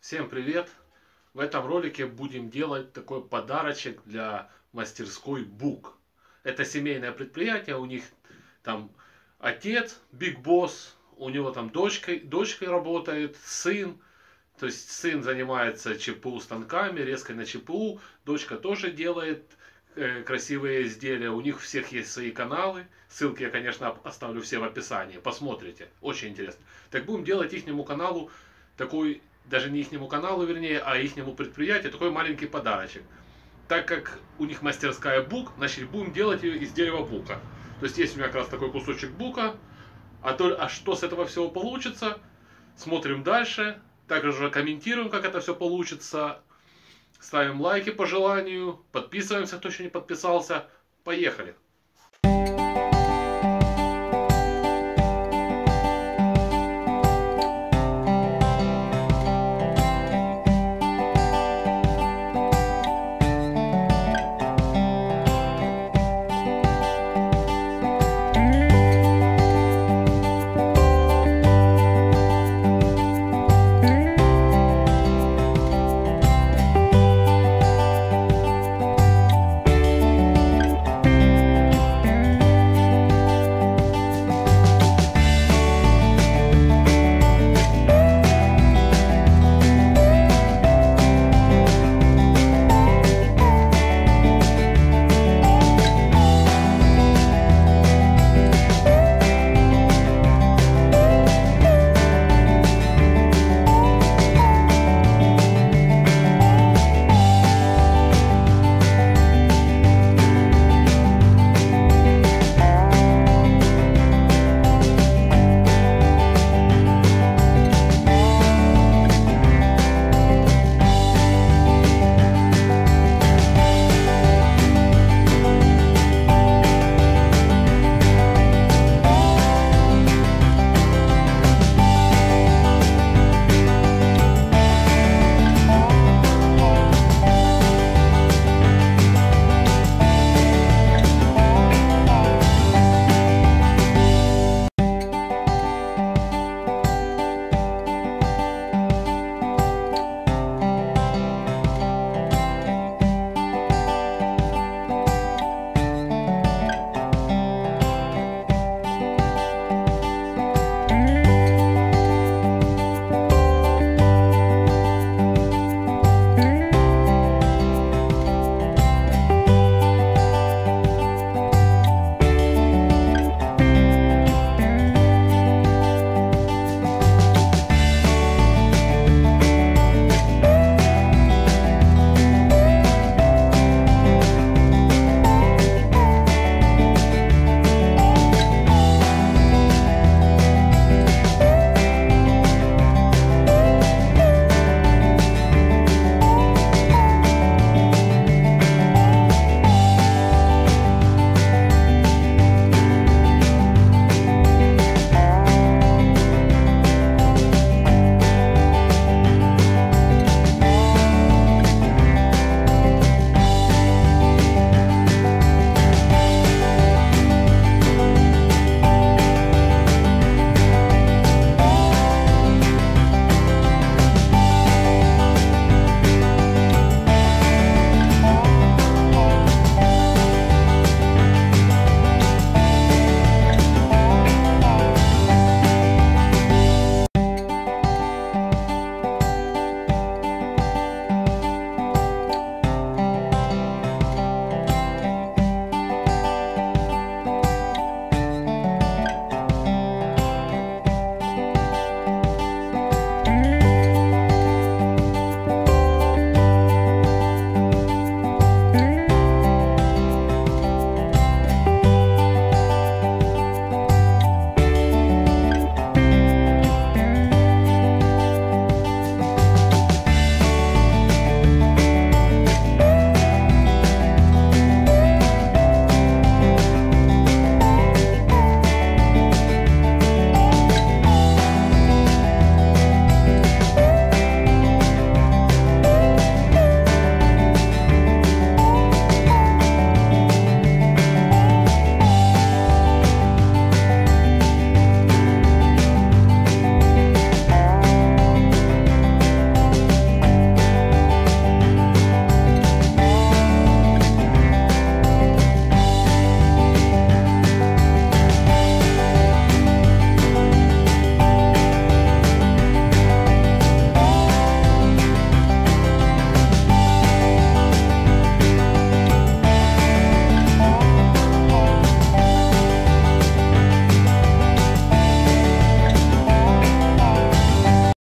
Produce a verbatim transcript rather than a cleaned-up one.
Всем привет! В этом ролике будем делать такой подарочек для мастерской Бук. Это семейное предприятие, у них там отец, Big Boss, у него там дочка, дочка работает, сын. То есть сын занимается ЧПУ станками, резкой на ЧПУ, дочка тоже делает э, красивые изделия. У них всех есть свои каналы. Ссылки я, конечно, оставлю все в описании. Посмотрите. Очень интересно. Так будем делать ихнему каналу такой, даже не ихнему каналу, вернее, а ихнему предприятию, такой маленький подарочек. Так как у них мастерская Бук, значит будем делать ее из дерева бука. То есть есть у меня как раз такой кусочек бука. А, то, а что с этого всего получится, смотрим дальше. Также комментируем, как это все получится. Ставим лайки по желанию. Подписываемся, кто еще не подписался. Поехали!